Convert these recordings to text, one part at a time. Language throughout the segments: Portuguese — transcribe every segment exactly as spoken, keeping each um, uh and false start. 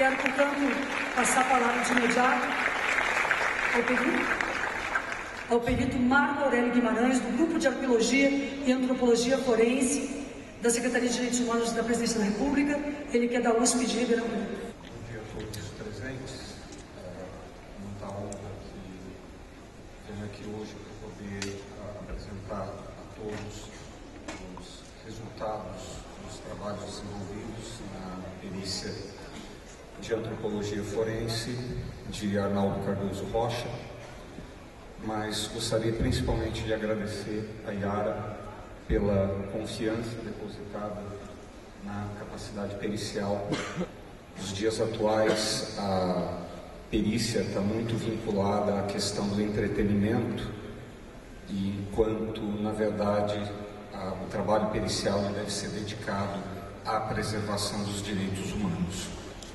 Quero, portanto, passar a palavra de imediato ao perito, ao perito Marco Aurélio Guimarães, do Grupo de Arqueologia e Antropologia Forense da Secretaria de Direitos Humanos da Presidência da República, ele que é da U S P de Ribeirão Preto. Bom dia a todos os presentes. É muita honra que venho aqui hoje para poder apresentar a todos os resultados dos trabalhos desenvolvidos na perícia de Antropologia Forense de Arnaldo Cardoso Rocha, mas gostaria principalmente de agradecer a Yara pela confiança depositada na capacidade pericial. Nos dias atuais, a perícia está muito vinculada à questão do entretenimento, enquanto, na verdade, a, o trabalho pericial deve ser dedicado à preservação dos direitos humanos.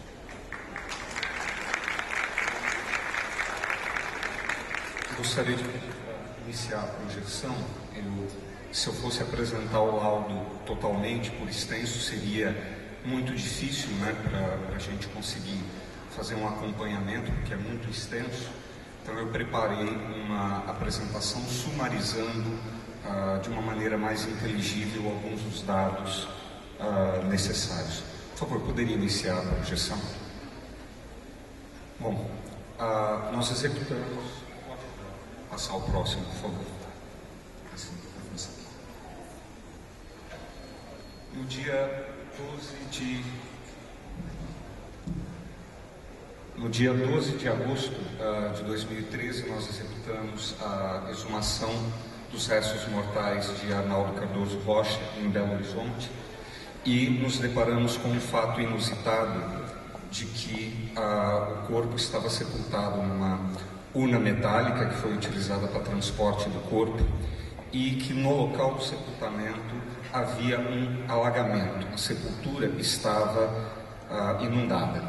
Gostaria de iniciar a projeção. Eu, se eu fosse apresentar o laudo totalmente, por extenso, seria muito difícil, né, para a gente conseguir fazer um acompanhamento, porque é muito extenso. Então eu preparei uma apresentação sumarizando uh, de uma maneira mais inteligível alguns dos dados uh, necessários. Por favor, poderia iniciar a projeção? Bom, uh, nós executamos... Passar o próximo, por favor. Assim, no dia doze de... No dia doze de agosto uh, de dois mil e treze, nós executamos a exumação dos restos mortais de Arnaldo Cardoso Rocha, em Belo Horizonte, e nos deparamos com um fato inusitado de que uh, o corpo estava sepultado numa urna metálica que foi utilizada para transporte do corpo e que no local do sepultamento havia um alagamento, a sepultura estava uh, inundada.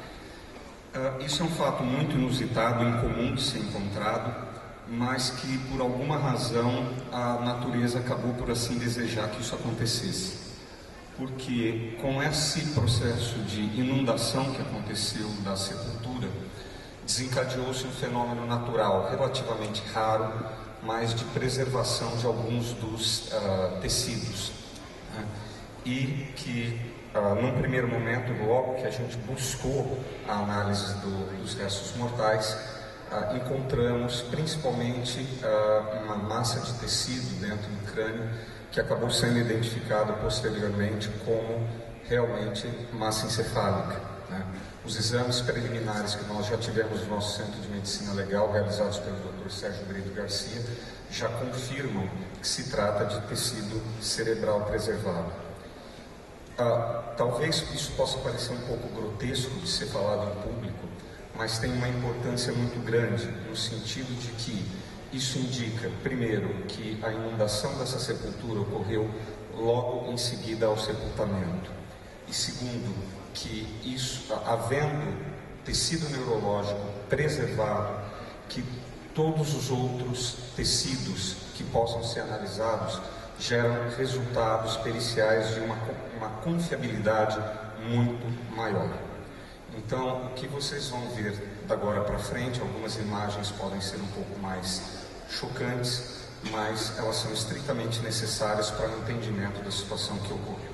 Uh, isso é um fato muito inusitado, incomum de ser encontrado, mas que por alguma razão a natureza acabou por assim desejar que isso acontecesse. Porque com esse processo de inundação que aconteceu da sepultura, desencadeou-se um fenômeno natural relativamente raro, mas de preservação de alguns dos uh, tecidos, né? E que, uh, num primeiro momento, logo que a gente buscou a análise do, dos restos mortais, uh, encontramos principalmente uh, uma massa de tecido dentro do crânio, que acabou sendo identificada posteriormente como realmente massa encefálica, né? Os exames preliminares que nós já tivemos no nosso Centro de Medicina Legal, realizados pelo doutor Sérgio Brito Garcia, já confirmam que se trata de tecido cerebral preservado. Ah, talvez isso possa parecer um pouco grotesco de ser falado em público, mas tem uma importância muito grande, no sentido de que isso indica, primeiro, que a inundação dessa sepultura ocorreu logo em seguida ao sepultamento, e segundo, que isso, havendo tecido neurológico preservado, que todos os outros tecidos que possam ser analisados geram resultados periciais de uma, uma confiabilidade muito maior. Então, o que vocês vão ver da agora para frente, algumas imagens podem ser um pouco mais chocantes, mas elas são estritamente necessárias para o entendimento da situação que ocorreu.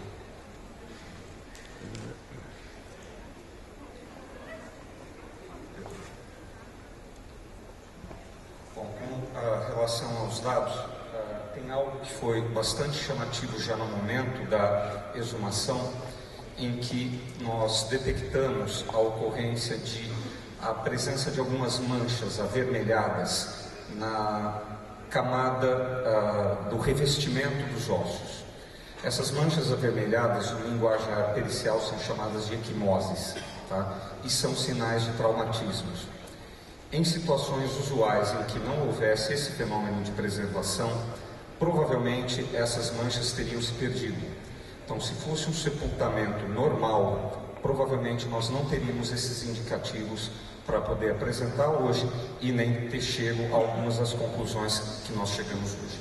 Em relação aos dados, uh, tem algo que foi bastante chamativo já no momento da exumação, em que nós detectamos a ocorrência de a presença de algumas manchas avermelhadas na camada uh, do revestimento dos ossos. Essas manchas avermelhadas, no linguajar pericial, são chamadas de equimoses, tá? E são sinais de traumatismos. Em situações usuais em que não houvesse esse fenômeno de preservação, provavelmente essas manchas teriam se perdido. Então, se fosse um sepultamento normal, provavelmente nós não teríamos esses indicativos para poder apresentar hoje e nem ter chego a algumas das conclusões que nós chegamos hoje.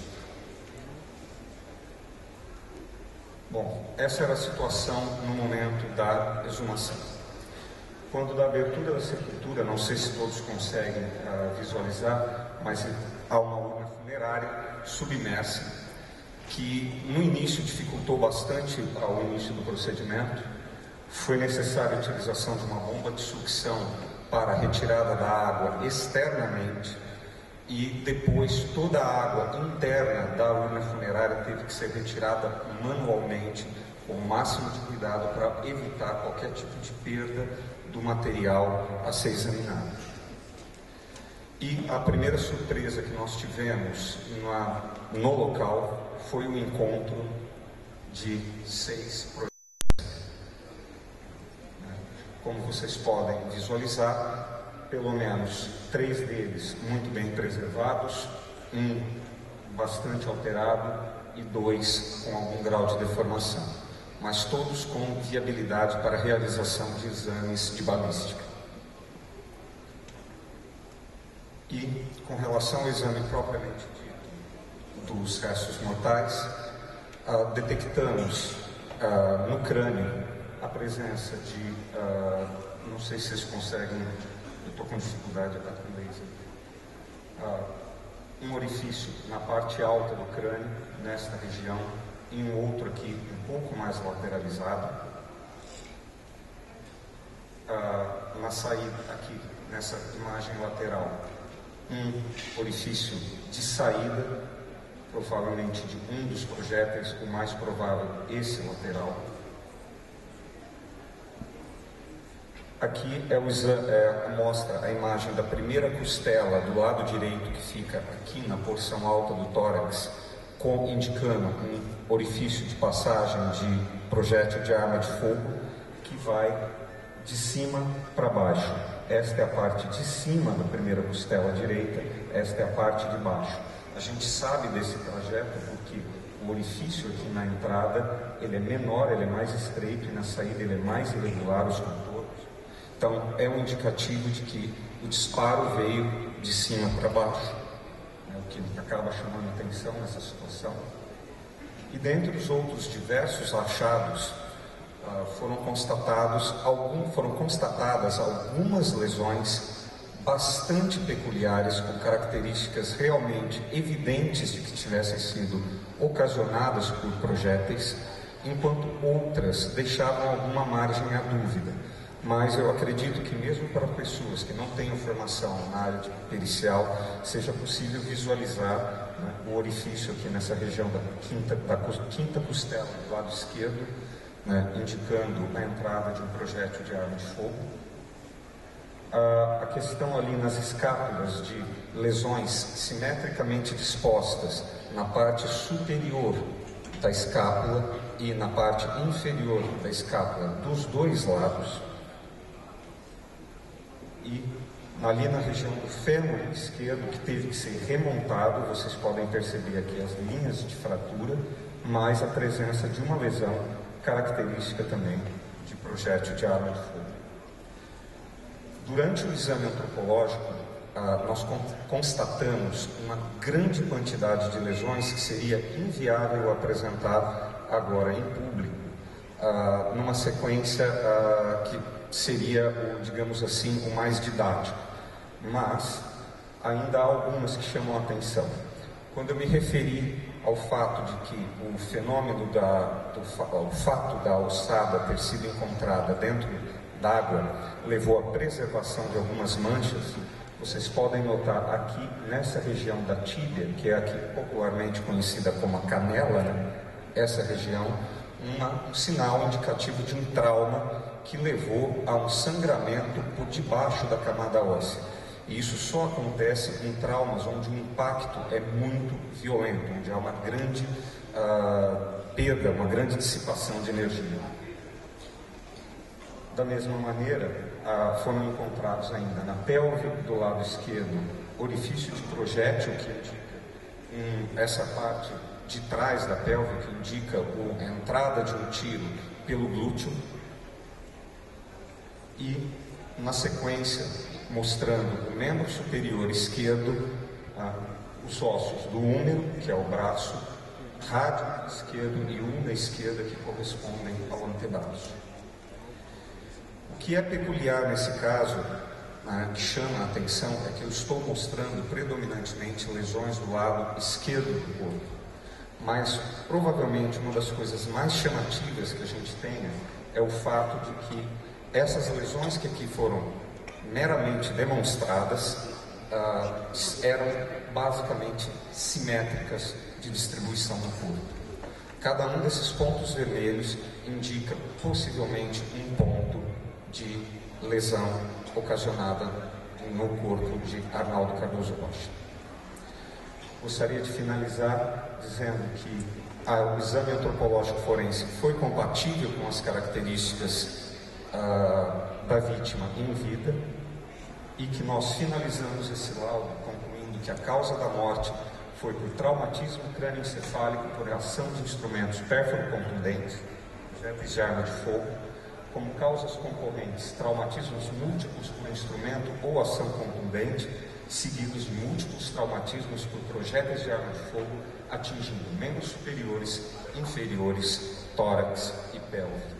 Bom, essa era a situação no momento da exumação. Quando da abertura da sepultura, não sei se todos conseguem uh, visualizar, mas há uma urna funerária submersa, que no início dificultou bastante ao início do procedimento. Foi necessária a utilização de uma bomba de sucção para a retirada da água externamente, e depois toda a água interna da urna funerária teve que ser retirada manualmente, com o máximo de cuidado para evitar qualquer tipo de perda do material a ser examinado. E a primeira surpresa que nós tivemos na, no local foi o encontro de seis projetos. Como vocês podem visualizar, pelo menos três deles muito bem preservados, um bastante alterado e dois com algum grau de deformação, mas todos com viabilidade para a realização de exames de balística. E com relação ao exame propriamente dito dos restos mortais, uh, detectamos uh, no crânio a presença de, uh, não sei se vocês conseguem, eu estou com dificuldade até com laser, uh, um orifício na parte alta do crânio, nesta região, e um outro aqui um pouco mais lateralizado. Uh, na saída aqui, nessa imagem lateral, um orifício de saída, provavelmente de um dos projéteis, o mais provável esse lateral. Aqui é o exame, é, mostra a imagem da primeira costela do lado direito, que fica aqui na porção alta do tórax, com, indicando um orifício de passagem de projétil de arma de fogo, que vai de cima para baixo. Esta é a parte de cima da primeira costela direita, esta é a parte de baixo. A gente sabe desse trajeto porque o orifício aqui na entrada, ele é menor, ele é mais estreito, e na saída ele é mais irregular, os contornos. Então, é um indicativo de que o disparo veio de cima para baixo, né, o que acaba chamando atenção nessa situação. E dentre os outros diversos achados, uh, foram constatados algum, foram constatadas algumas lesões bastante peculiares, com características realmente evidentes de que tivessem sido ocasionadas por projéteis, enquanto outras deixavam alguma margem à dúvida. Mas eu acredito que mesmo para pessoas que não tenham formação na área de pericial, seja possível visualizar, né, o orifício aqui nessa região da quinta, da quinta costela do lado esquerdo, né, indicando a entrada de um projétil de arma de fogo. A questão ali nas escápulas de lesões simetricamente dispostas na parte superior da escápula e na parte inferior da escápula dos dois lados. E ali na região do fêmur esquerdo, que teve que ser remontado, vocês podem perceber aqui as linhas de fratura, mais a presença de uma lesão característica também de projétil de arma de fogo. Durante o exame antropológico, ah, nós constatamos uma grande quantidade de lesões que seria inviável apresentar agora em público, ah, numa sequência ah, que seria, o, digamos assim, o mais didático. Mas ainda há algumas que chamam a atenção. Quando eu me referi ao fato de que o fenômeno da, do o fato da ossada ter sido encontrada dentro d'água levou à preservação de algumas manchas, vocês podem notar aqui nessa região da tíbia, que é aqui popularmente conhecida como a canela, né? Essa região, uma, um sinal indicativo de um trauma que levou a um sangramento por debaixo da camada óssea. E isso só acontece em traumas onde o impacto é muito violento, onde há uma grande uh, perda, uma grande dissipação de energia. Da mesma maneira, uh, foram encontrados ainda na pelve do lado esquerdo orifício de projétil, que indica um, essa parte de trás da pelve, que indica a entrada de um tiro pelo glúteo, e na sequência mostrando o membro superior esquerdo, ah, os ossos do húmero, que é o braço, rádio esquerdo e unha esquerda, que correspondem ao antebraço. O que é peculiar nesse caso, né, que chama a atenção, é que eu estou mostrando predominantemente lesões do lado esquerdo do corpo. Mas, provavelmente, uma das coisas mais chamativas que a gente tenha é o fato de que essas lesões que aqui foram meramente demonstradas uh, eram basicamente simétricas de distribuição no corpo. Cada um desses pontos vermelhos indica possivelmente um ponto de lesão ocasionada no corpo de Arnaldo Cardoso Rocha. Gostaria de finalizar dizendo que ah, o exame antropológico forense foi compatível com as características uh, da vítima em vida e que nós finalizamos esse laudo concluindo que a causa da morte foi por traumatismo crânioencefálico por ação de instrumentos pérfuro-contundentes, projéteis de arma de fogo, como causas concorrentes, traumatismos múltiplos por instrumento ou ação contundente, seguidos de múltiplos traumatismos por projéteis de arma de fogo, atingindo membros superiores, inferiores, tórax e pelve.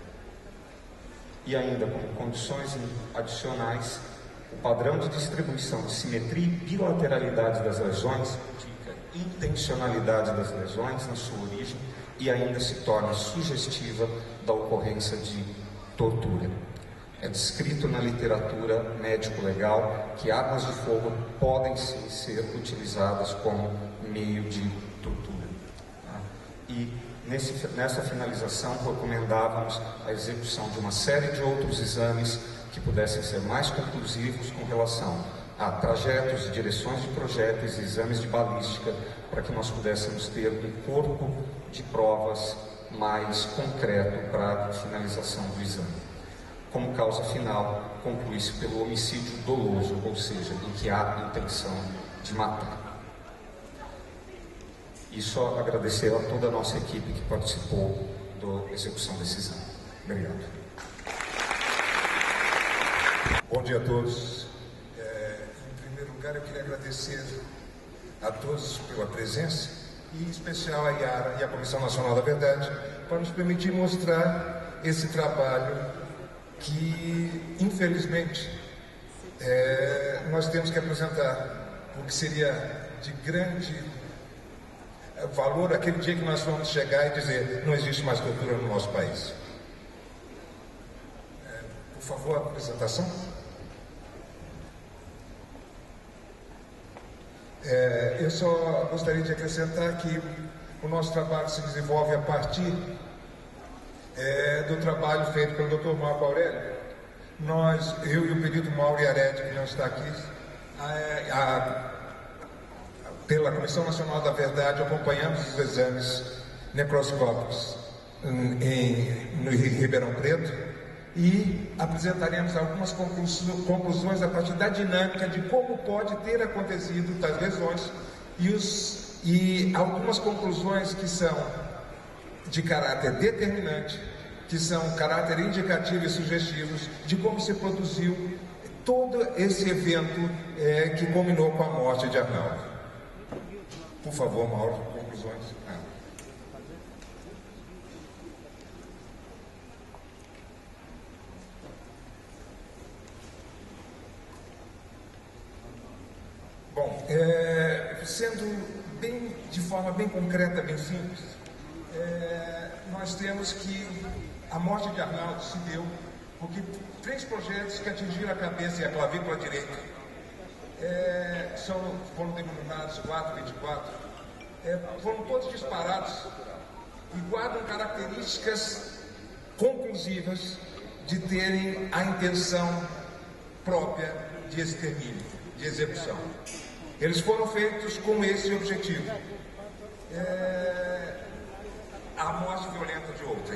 E ainda, como condições adicionais, o padrão de distribuição de simetria e bilateralidade das lesões indica intencionalidade das lesões na sua origem e ainda se torna sugestiva da ocorrência de tortura. É descrito na literatura médico-legal que armas de fogo podem sim ser utilizadas como meio de tortura. Tá? E nesse, nessa finalização recomendávamos a execução de uma série de outros exames que pudessem ser mais conclusivos com relação a trajetos e direções de projéteis e exames de balística, para que nós pudéssemos ter um corpo de provas mais concreto para a finalização do exame. Como causa final, conclui-se pelo homicídio doloso, ou seja, em que há intenção de matar. E só agradecer a toda a nossa equipe que participou da execução desse exame. Obrigado. Bom dia a todos. É, em primeiro lugar, eu queria agradecer a todos pela presença, e em especial a Yara e a Comissão Nacional da Verdade, para nos permitir mostrar esse trabalho que, infelizmente, é, nós temos que apresentar, o que seria de grande valor aquele dia que nós vamos chegar e dizer: não existe mais tortura no nosso país. É, por favor, a apresentação. É, eu só gostaria de acrescentar que o nosso trabalho se desenvolve a partir é, do trabalho feito pelo doutor Marco Aurélio. Nós, eu e o perito Mauro Iarete, que não está aqui, a, a, pela Comissão Nacional da Verdade, acompanhamos os exames necroscópicos em, em, no Ribeirão Preto, e apresentaremos algumas conclusões a partir da dinâmica de como pode ter acontecido tais lesões e, os, e algumas conclusões que são de caráter determinante, que são caráter indicativo e sugestivos de como se produziu todo esse evento é, que culminou com a morte de Arnaldo. Por favor, Mauro, conclusões. Ah. Bom, é, sendo bem, de forma bem concreta, bem simples, é, nós temos que a morte de Arnaldo se deu porque três projéteis que atingiram a cabeça e a clavícula direita é, são, foram denominados quatro vinte e quatro, é, foram todos disparados e guardam características conclusivas de terem a intenção própria de extermínio, de execução. Eles foram feitos com esse objetivo. É, a morte violenta de outrem.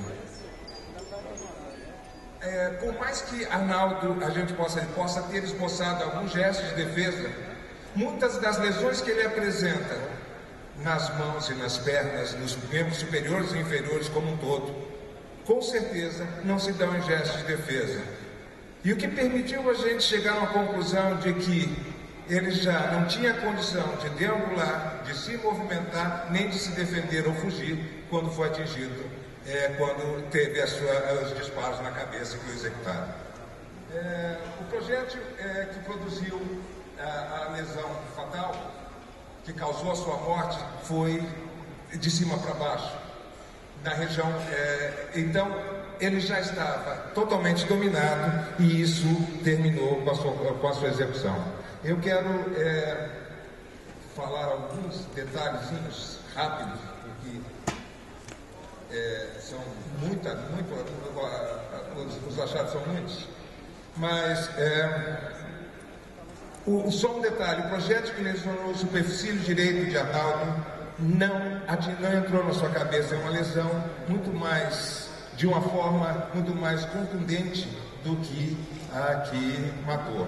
É, por mais que Arnaldo, a gente possa, ele possa ter esboçado algum gesto de defesa, muitas das lesões que ele apresenta nas mãos e nas pernas, nos membros superiores e inferiores como um todo, com certeza não se dão em gestos de defesa. E o que permitiu a gente chegar a uma conclusão de que ele já não tinha condição de deambular, de se movimentar, nem de se defender ou fugir quando foi atingido, é, quando teve a sua, os disparos na cabeça que o executaram. É, o projétil é, que produziu a, a lesão fatal, que causou a sua morte, foi de cima para baixo, na região. É, então, ele já estava totalmente dominado e isso terminou com a sua, com a sua execução. Eu quero é, falar alguns detalhezinhos rápidos, porque é, são muita, muito, os, os achados são muitos, mas é, o, só um detalhe: o projétil que lesionou o superfície direito de Arnaldo não, não entrou na sua cabeça, é uma lesão muito mais, de uma forma muito mais contundente do que a que matou.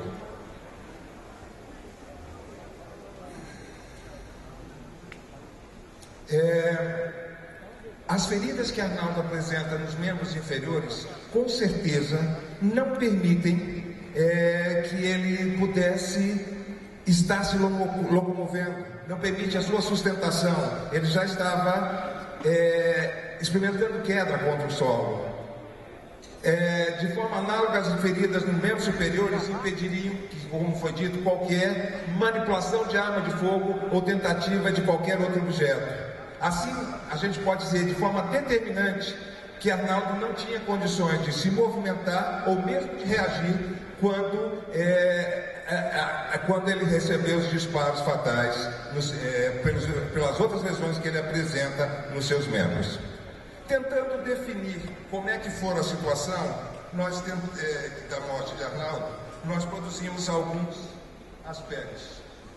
É, as feridas que Arnaldo apresenta nos membros inferiores, com certeza, não permitem é, que ele pudesse estar se locomovendo, não permite a sua sustentação. Ele já estava é, experimentando queda contra o solo. É, de forma análoga, as feridas nos membros superiores impediriam, como foi dito, qualquer manipulação de arma de fogo ou tentativa de qualquer outro objeto. Assim, a gente pode dizer de forma determinante que Arnaldo não tinha condições de se movimentar ou mesmo de reagir quando, é, é, é, quando ele recebeu os disparos fatais nos, é, pelos, pelas outras lesões que ele apresenta nos seus membros. Tentando definir como é que for a situação, nós temos, é, da morte de Arnaldo, nós produzimos alguns aspectos.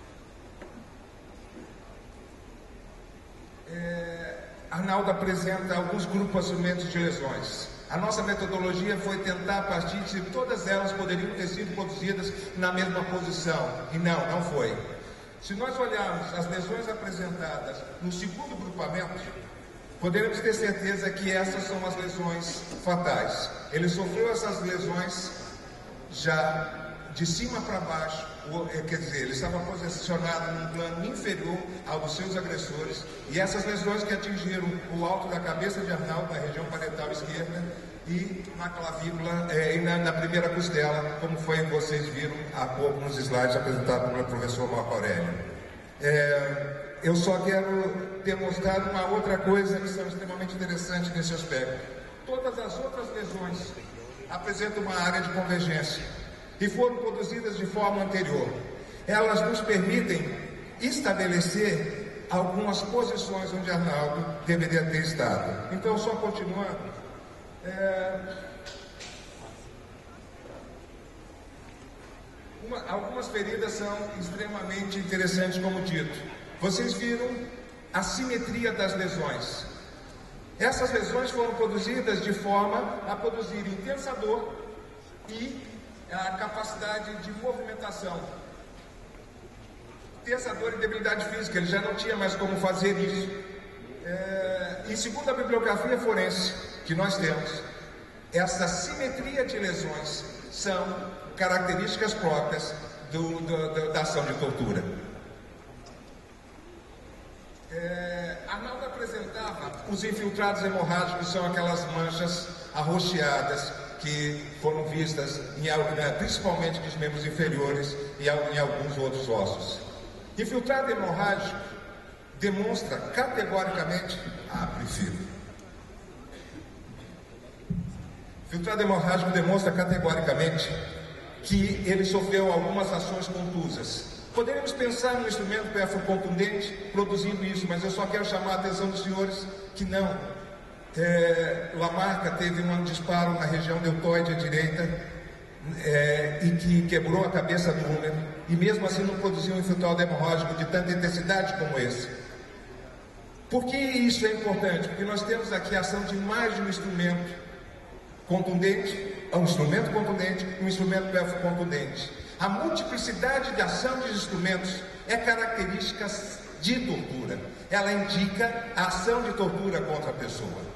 É, Arnaldo apresenta alguns grupamentos de lesões. A nossa metodologia foi tentar, a partir de se todas elas poderiam ter sido produzidas na mesma posição, e não, não foi. Se nós olharmos as lesões apresentadas no segundo grupamento, poderemos ter certeza que essas são as lesões fatais. Ele sofreu essas lesões já de cima para baixo, quer dizer, ele estava posicionado num plano inferior ao dos seus agressores, e essas lesões que atingiram o alto da cabeça de Arnaldo, na região parietal esquerda, e na clavícula, é, e na, na primeira costela, como foi vocês viram há pouco nos slides apresentados pelo professor Marco Aurélio. É, eu só quero demonstrar uma outra coisa que são extremamente interessantes nesse aspecto. Todas as outras lesões apresentam uma área de convergência e foram produzidas de forma anterior. Elas nos permitem estabelecer algumas posições onde Arnaldo deveria ter estado. Então, só continuando, é... Uma, algumas feridas são extremamente interessantes, como dito. Vocês viram a simetria das lesões. Essas lesões foram produzidas de forma a produzir intensa dor e a capacidade de movimentação. Intensa dor e debilidade física, ele já não tinha mais como fazer isso. É, e segundo a bibliografia forense que nós temos, essa simetria de lesões são características próprias do, do, do, da ação de tortura. É, Arnaldo apresentava os infiltrados hemorrágicos, são aquelas manchas arroxeadas que foram vistas em, principalmente nos membros inferiores e em alguns outros ossos. Infiltrado hemorrágico demonstra categoricamente... Ah, prefiro. Infiltrado hemorrágico demonstra categoricamente que ele sofreu algumas ações contusas. Poderíamos pensar no instrumento perfocontundente produzindo isso, mas eu só quero chamar a atenção dos senhores que não. É, Lamarca teve um disparo na região deltoide à direita é, e que quebrou a cabeça do húmero, e mesmo assim não produziu um infiltrado hemorrágico de tanta intensidade como esse. Por que isso é importante? Porque nós temos aqui a ação de mais de um instrumento contundente, um instrumento contundente e um instrumento perfocontundente. A multiplicidade de ação de instrumentos é característica de tortura. Ela indica a ação de tortura contra a pessoa.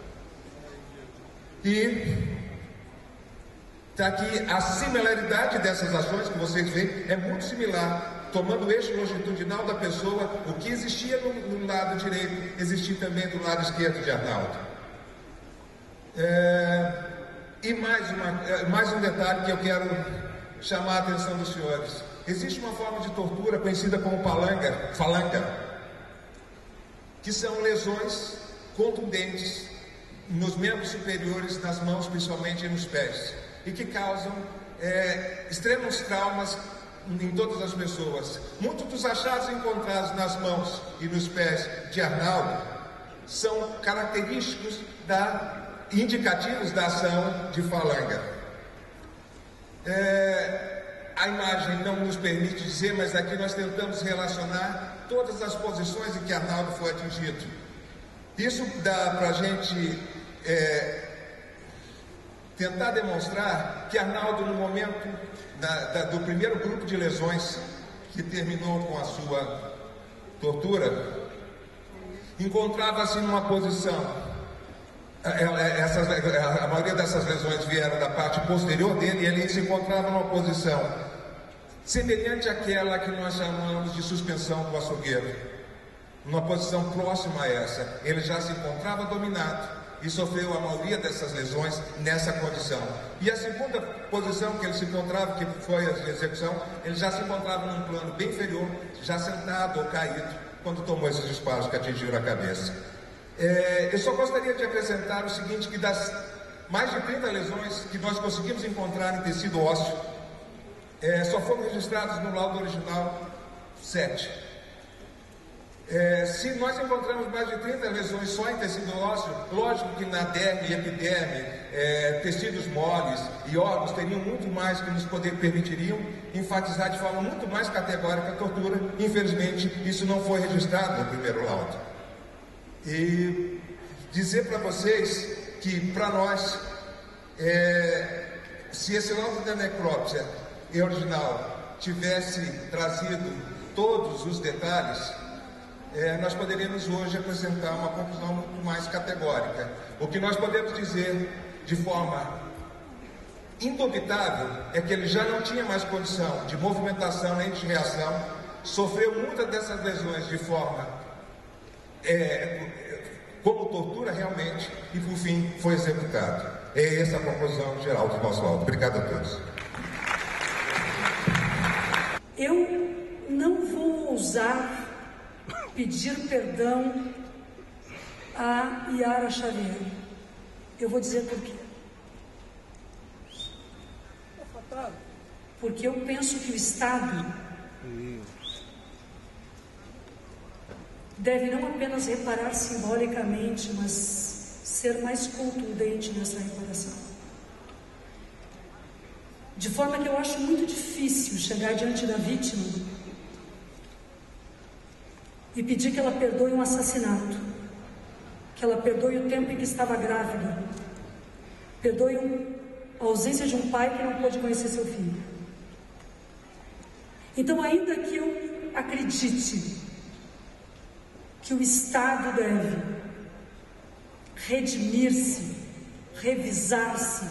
E está aqui a similaridade dessas ações que vocês veem, é muito similar. Tomando o eixo longitudinal da pessoa, o que existia no, no lado direito, existia também do lado esquerdo de Arnaldo. É, E mais, uma, mais um detalhe que eu quero chamar a atenção dos senhores. Existe uma forma de tortura conhecida como palanga, falanga, que são lesões contundentes nos membros superiores, nas mãos principalmente e nos pés, e que causam é, extremos traumas em todas as pessoas. Muitos dos achados encontrados nas mãos e nos pés de Arnaldo são característicos da indicativos da ação de falanga. É, a imagem não nos permite dizer, mas aqui nós tentamos relacionar todas as posições em que Arnaldo foi atingido. Isso dá para a gente é, tentar demonstrar que Arnaldo, no momento da, da, do primeiro grupo de lesões, que terminou com a sua tortura, encontrava-se numa posição. Essas, a maioria dessas lesões vieram da parte posterior dele e ele se encontrava numa posição semelhante àquela que nós chamamos de suspensão do açougueiro, numa posição próxima a essa. Ele já se encontrava dominado e sofreu a maioria dessas lesões nessa condição. E a segunda posição que ele se encontrava, que foi a execução, ele já se encontrava num plano bem inferior, já sentado ou caído, quando tomou esses disparos que atingiram a cabeça. É, eu só gostaria de acrescentar o seguinte, que das mais de trinta lesões que nós conseguimos encontrar em tecido ósseo, é, só foram registradas no laudo original sete. É, se nós encontramos mais de trinta lesões só em tecido ósseo, lógico que na derme e epiderme, é, tecidos moles e órgãos teriam muito mais que nos poder, permitiriam enfatizar de forma muito mais categórica a tortura. Infelizmente, isso não foi registrado no primeiro laudo. E dizer para vocês que, para nós, é, se esse laudo da necrópsia original tivesse trazido todos os detalhes, é, nós poderíamos hoje apresentar uma conclusão muito mais categórica. O que nós podemos dizer de forma indubitável é que ele já não tinha mais condição de movimentação nem de reação, sofreu muitas dessas lesões de forma É, como tortura realmente, e por fim foi executado. É essa a conclusão geral do nosso laudo. Obrigado a todos. Eu não vou ousar pedir perdão a Yara Xavier. Eu vou dizer por quê. Porque eu penso que o Estado deve não apenas reparar simbolicamente, mas ser mais contundente nessa reparação. De forma que eu acho muito difícil chegar diante da vítima e pedir que ela perdoe um assassinato, que ela perdoe o tempo em que estava grávida, perdoe a ausência de um pai que não pôde conhecer seu filho. Então, ainda que eu acredite que o Estado deve redimir-se, revisar-se,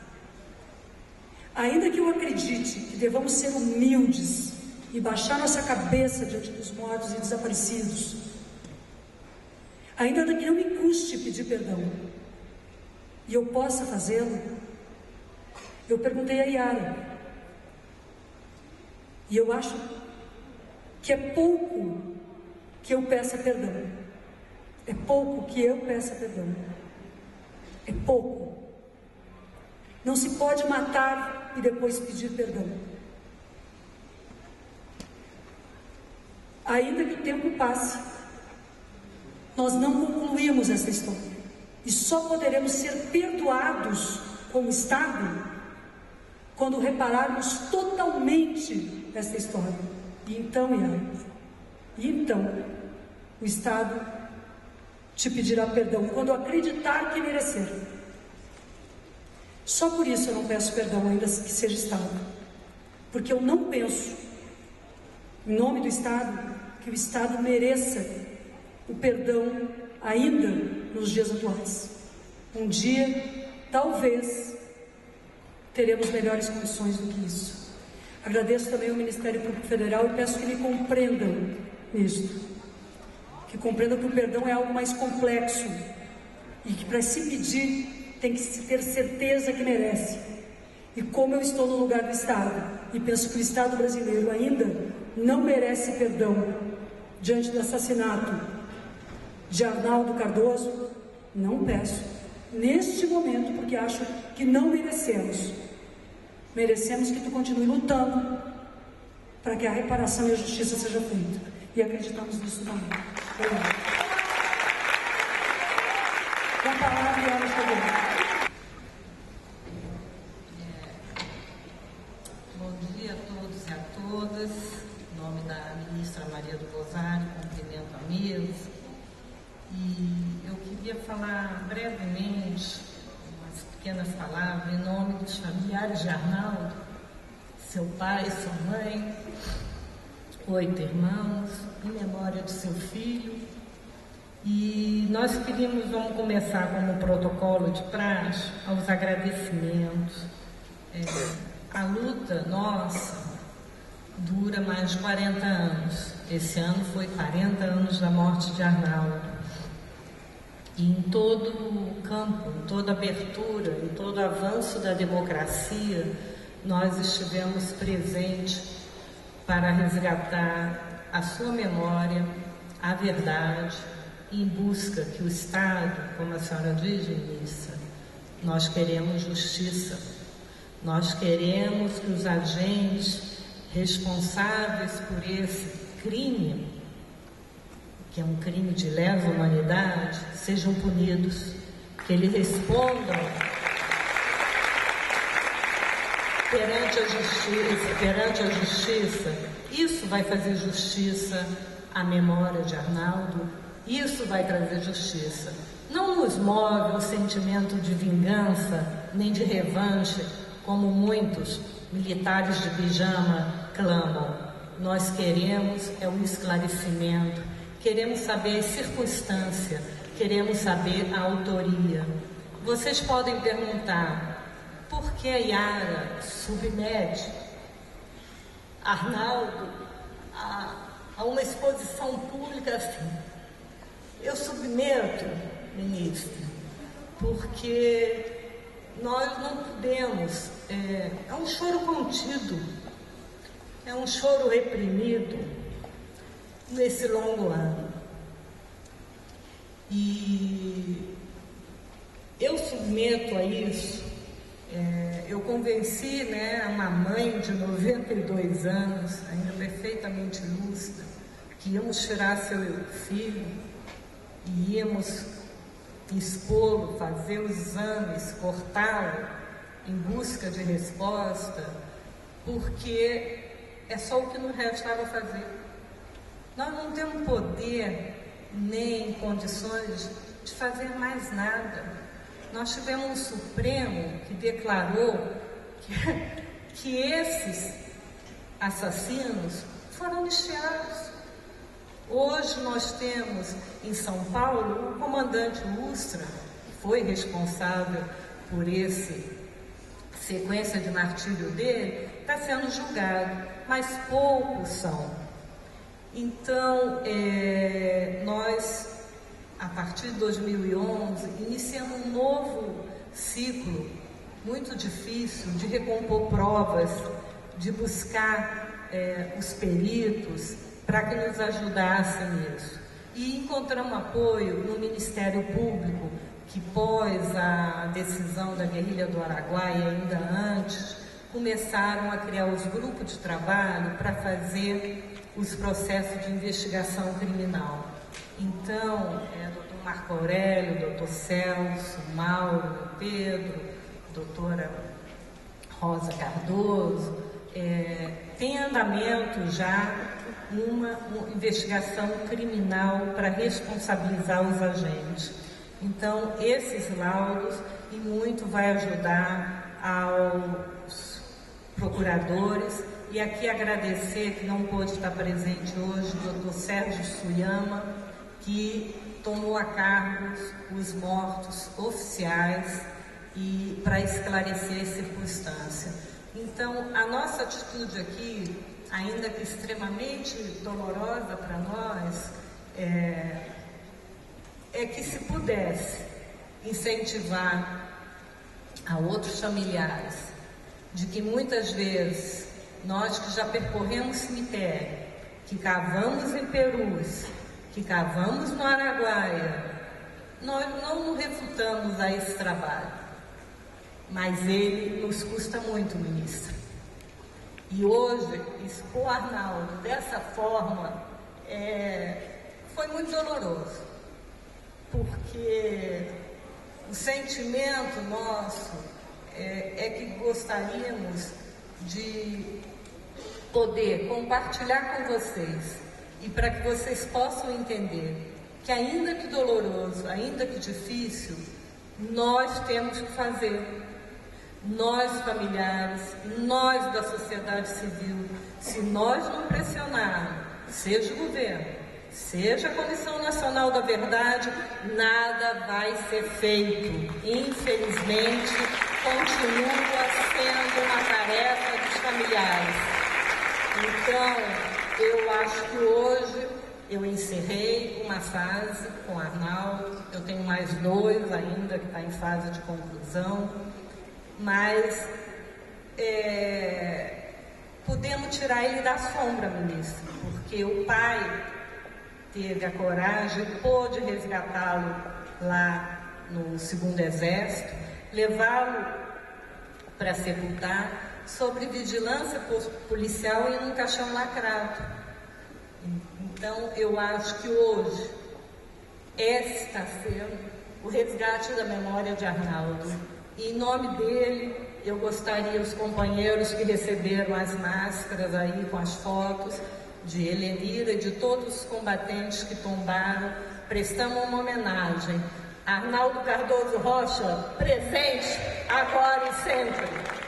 ainda que eu acredite que devamos ser humildes e baixar nossa cabeça diante dos mortos e desaparecidos, ainda que não me custe pedir perdão, e eu possa fazê-lo, eu perguntei a Yara, e eu acho que é pouco que eu peça perdão. É pouco que eu peça perdão. É pouco. Não se pode matar e depois pedir perdão. Ainda que o tempo passe, nós não concluímos essa história. E só poderemos ser perdoados como Estado quando repararmos totalmente essa história. E então, Yara, e então, o Estado te pedirá perdão quando acreditar que merecer. Só por isso eu não peço perdão, ainda que seja Estado. Porque eu não penso, em nome do Estado, que o Estado mereça o perdão ainda nos dias atuais. Um dia, talvez, teremos melhores condições do que isso. Agradeço também ao Ministério Público Federal e peço que me compreendam nisto. Que compreendam que o perdão é algo mais complexo e que, para se pedir, tem que ter certeza que merece. E como eu estou no lugar do Estado, e penso que o Estado brasileiro ainda não merece perdão diante do assassinato de Arnaldo Cardoso, não peço, neste momento, porque acho que não merecemos. Merecemos que tu continue lutando para que a reparação e a justiça seja feita. E acreditamos nisso também. Obrigada. Com a palavra, Ana Figueiredo. Bom dia a todos e a todas. Em nome da ministra Maria do Rosário, cumprimento a mesa. E eu queria falar brevemente, umas pequenas palavras, em nome dos familiares de Arnaldo, seu pai, sua mãe, oito irmãos, em memória de seu filho. E nós queríamos, vamos começar como protocolo de praxe, aos agradecimentos. É, a luta nossa dura mais de quarenta anos. Esse ano foi quarenta anos da morte de Arnaldo. E em todo o campo, em toda abertura, em todo avanço da democracia, nós estivemos presentes para resgatar a sua memória, a verdade, em busca que o Estado, como a senhora diz, ministra, nós queremos justiça. Nós queremos que os agentes responsáveis por esse crime, que é um crime de lesa humanidade, sejam punidos, que eles respondam perante a justiça, perante a justiça. Isso vai fazer justiça à memória de Arnaldo, isso vai trazer justiça. Não nos move o sentimento de vingança, nem de revanche, como muitos militares de pijama clamam. Nós queremos é um esclarecimento, queremos saber a circunstância, queremos saber a autoria. Vocês podem perguntar, por que a Yara submete Arnaldo a, a uma exposição pública assim? Eu submeto, ministra, porque nós não podemos, é, é um choro contido, é um choro reprimido nesse longo ano. E eu submeto a isso, é, eu convenci, né, uma mãe de noventa e dois anos, ainda perfeitamente lúcida, que íamos tirar seu filho e íamos expô-lo, fazer os exames, cortá-lo em busca de resposta, porque é só o que nos restava fazer. Nós não temos poder nem condições de fazer mais nada. Nós tivemos um Supremo que declarou que, que esses assassinos foram anistiados. Hoje nós temos em São Paulo o comandante Ustra, que foi responsável por essa sequência de martírio dele, está sendo julgado, mas poucos são. Então, é, nós, a partir de dois mil e onze, iniciamos um novo ciclo muito difícil de recompor provas, de buscar é, os peritos, para que nos ajudassem nisso. E encontramos apoio no Ministério Público, que pós a decisão da guerrilha do Araguaia, ainda antes, começaram a criar os grupos de trabalho para fazer os processos de investigação criminal. Então, é, doutor Marco Aurélio, doutor Celso, Mauro, Pedro, doutora Rosa Cardoso, é, tem andamento já uma, uma investigação criminal para responsabilizar os agentes. Então, esses laudos, e muito vai ajudar aos procuradores, e aqui agradecer, que não pôde estar presente hoje, o doutor Sérgio Suyama, que tomou a cargo os mortos oficiais e para esclarecer a circunstância. Então, a nossa atitude aqui, ainda que extremamente dolorosa para nós, é, é que se pudesse incentivar a outros familiares, de que muitas vezes nós que já percorremos cemitério, que cavamos em Perus, que cavamos no Araguaia, nós não nos refutamos a esse trabalho, mas ele nos custa muito, ministro. E hoje, expor Arnaldo dessa forma é, foi muito doloroso, porque o sentimento nosso é, é que gostaríamos de poder compartilhar com vocês e para que vocês possam entender que, ainda que doloroso, ainda que difícil, nós temos que fazer. Nós familiares, nós da sociedade civil, se nós não pressionarmos, seja o governo, seja a Comissão Nacional da Verdade, nada vai ser feito. Infelizmente, continua sendo uma tarefa dos familiares. Então, eu acho que hoje eu encerrei uma fase com Arnaldo, eu tenho mais dois ainda que está em fase de conclusão, mas é, podemos tirar ele da sombra, ministro, porque o pai teve a coragem, pôde resgatá-lo lá no segundo Exército, levá-lo para sepultar, sobre vigilância policial e num caixão lacrado. Então, eu acho que hoje esse está sendo o resgate da memória de Arnaldo. E, em nome dele, eu gostaria, os companheiros que receberam as máscaras aí com as fotos de Helenira e de todos os combatentes que tombaram, prestamos uma homenagem. Arnaldo Cardoso Rocha, presente, agora e sempre.